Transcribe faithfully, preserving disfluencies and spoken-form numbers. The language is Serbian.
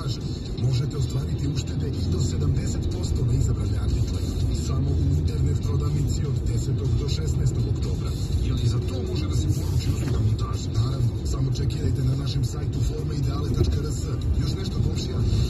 montaže. Možete ostvariti uštede i do sedamdeset posto na izabrane artikle. Samo u internet prodavnici od desetog do šesnaestog oktobra. Jer i za to može da se poruči usluga montaža. Naravno, samo čekirajte na našem sajtu forma ideale tačka rs. Još nešto, komšija?